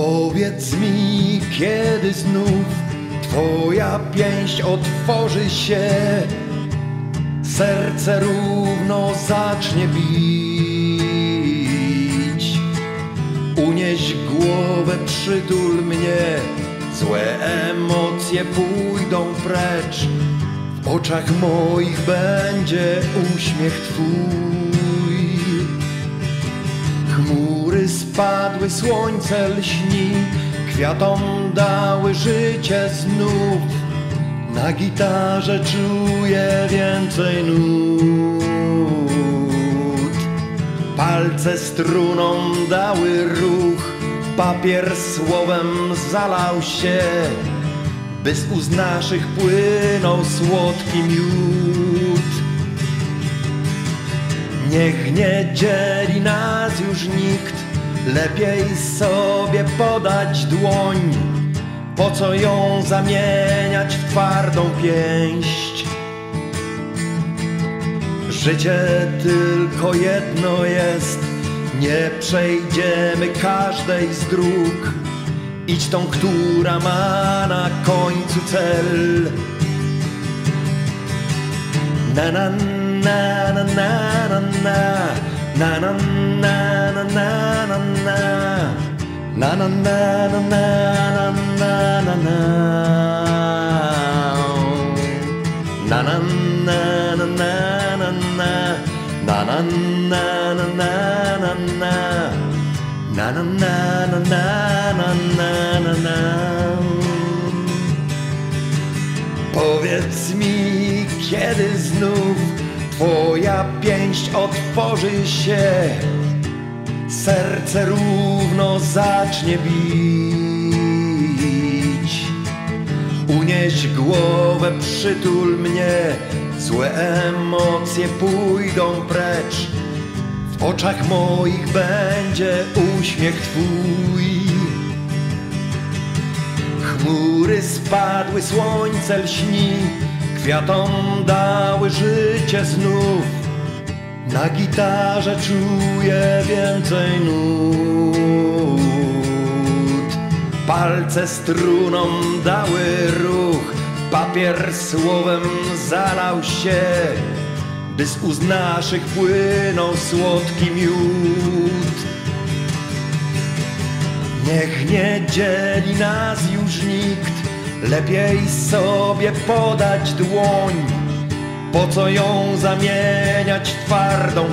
Powiedz mi, kiedy znów Twoja pięść otworzy się, serce równo zacznie bić. Unieś głowę, przytul mnie, złe emocje pójdą precz. W oczach moich będzie uśmiech Twój. Chmury spadły, słońce lśni, kwiatom dały życie znów. Na gitarze czuję więcej nut. Palce struną dały ruch, papier słowem zalał się, by z ust naszych płynął słodki miód. Niech nie dzieli nas już nikt, lepiej sobie podać dłoń. Po co ją zamieniać w twardą pięść? Życie tylko jedno jest, nie przejdziemy każdej z dróg. Idź tą, która ma na końcu cel. Na na na na na na na na na na na na na. Na na na na na na na na. Na na na na na na na. Na na na na na na na. Na na na na na na na na. Powiedz mi, kiedy znów Twoja pięść otworzy się, serce równo zacznie bić. Unieś głowę, przytul mnie, złe emocje pójdą precz. W oczach moich będzie uśmiech Twój. Chmury spadły, słońce lśni, kwiatom dały życie znów. Na gitarze czuję więcej nut. Palce struną dały ruch, papier słowem zalał się, by z ust naszych płynął słodki miód. Niech nie dzieli nas już nikt, lepiej sobie podać dłoń. Po co ją zamieniać w twardą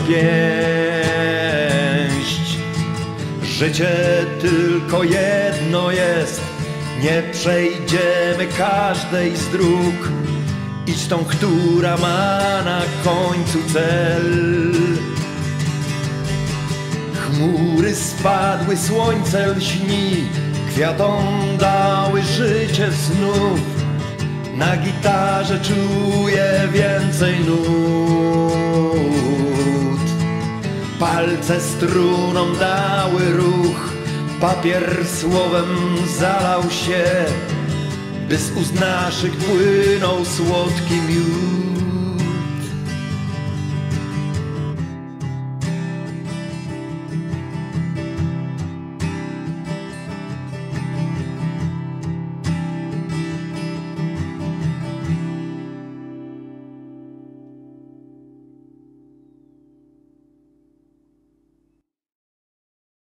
pięść? Życie tylko jedno jest, nie przejdziemy każdej z dróg. Idź tą, która ma na końcu cel. Chmury spadły, słońce lśni, kwiatom dały życie znów. Na gitarze czuję więcej nut. Palce struną dały ruch, papier słowem zalał się, by z ust naszych płynął słodki